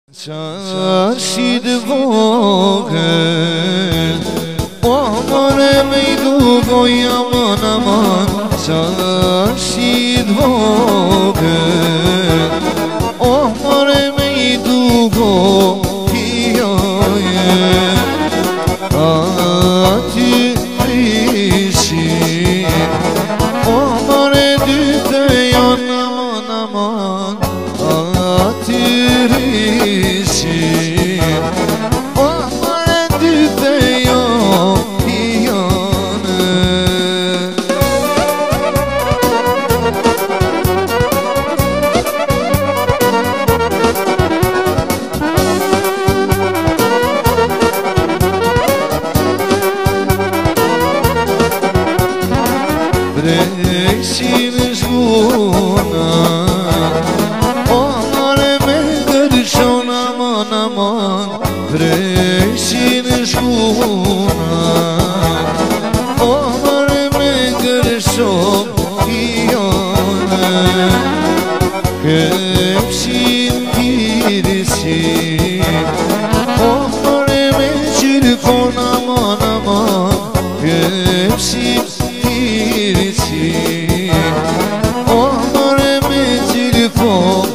Çarşıd vogel Amare meydu yaman aman Çarşıd vogel Amare meydu hiyaye Ati rişi Amare düte yan aman aman Ati rişi Amare düte yan hiyane Breşin juna Amare me gërshon aman aman Breşin juna Amare me gërshon hiyane Këpshin tirisi Amare me qirkon aman aman Këpshin tirisi Amare me qirkon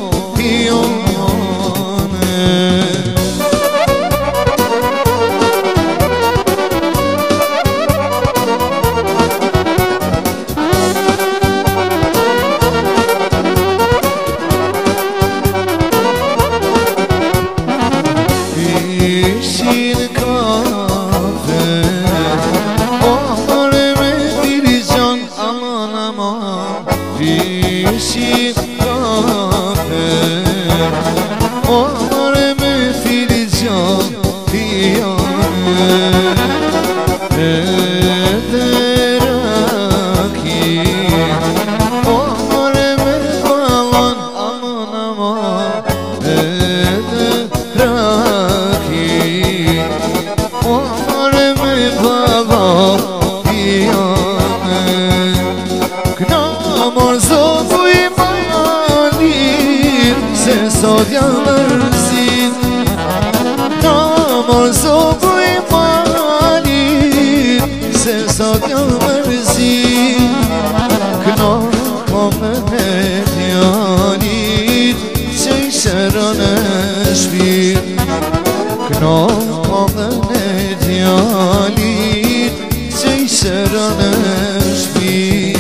hiyane İşin kahve Amare me dircan aman aman İşin kahve Amare me dircan hiyane Ederaki Amare me balan aman aman Ederaki Amare me balan hiyane Knamor zofuj malir Se sot janërzit Knamor zofuj malir Se sot janërzit Knamor me djanit Se i shëron e shpir Knamor me djanit Se i shëron e shpir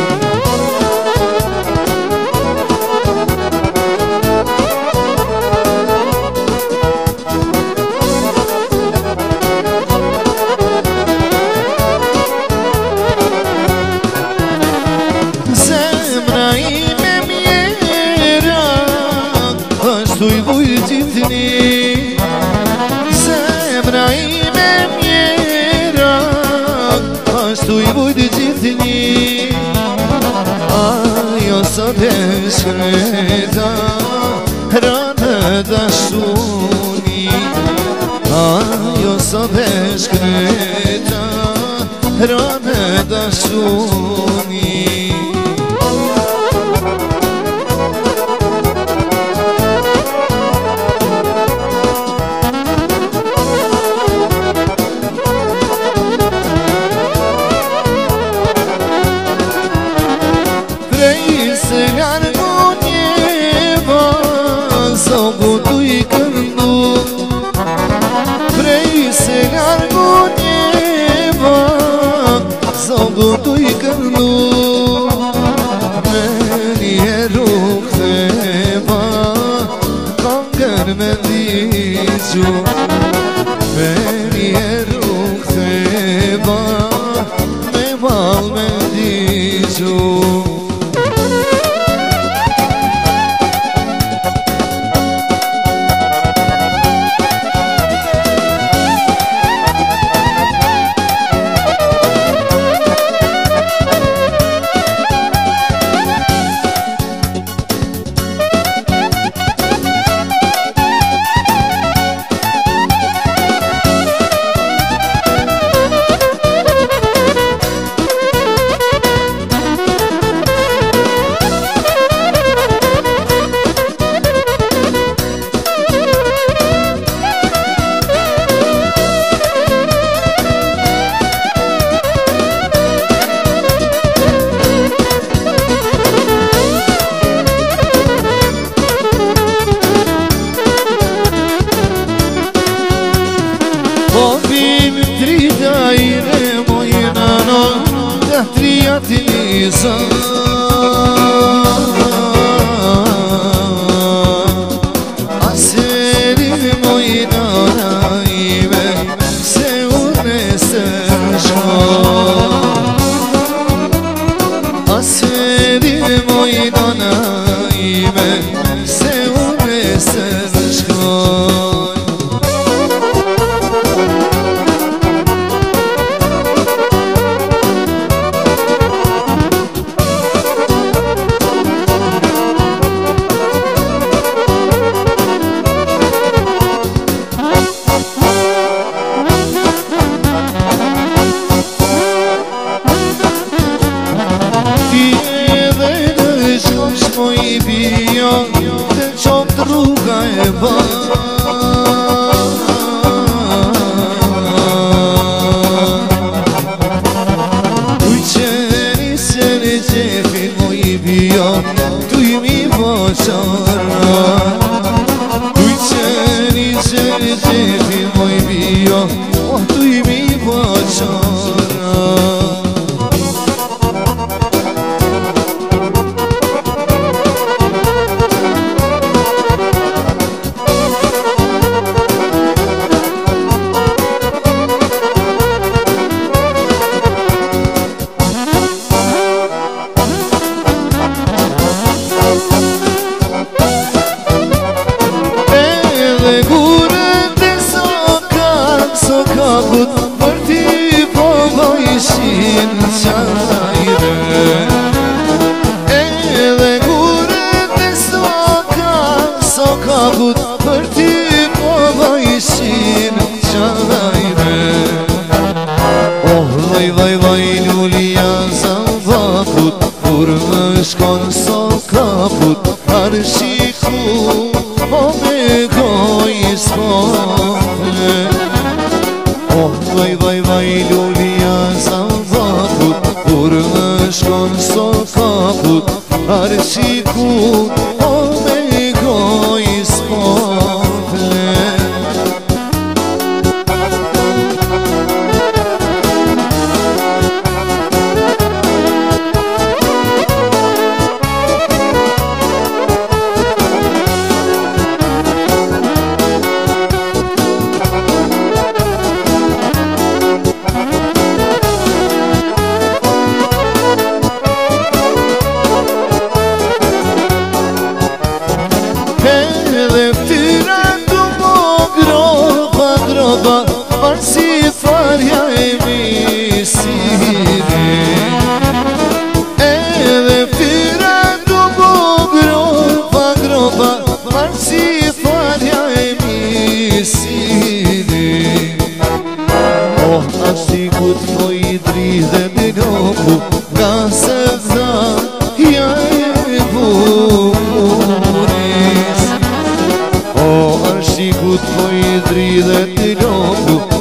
Zemra ime mjera Ashtu i vujtitni Zemra ime mjera Ashtu i vujtitni Ajo sot e shkreta Rane dashuni Ajo sot e shkreta Rane dashuni Se largu njeva Zogu tu i këndu Prej se largu njeva Zogu tu i këndu Me një rrug thema Kongër me ndizhu Me një rrug thema Me val me ndizhu aire moinano Tehtriyatiliza Aseri moinana ime Se une sërshko Aseri moinana ime Se une sërshko Shikut po i dridhet të loku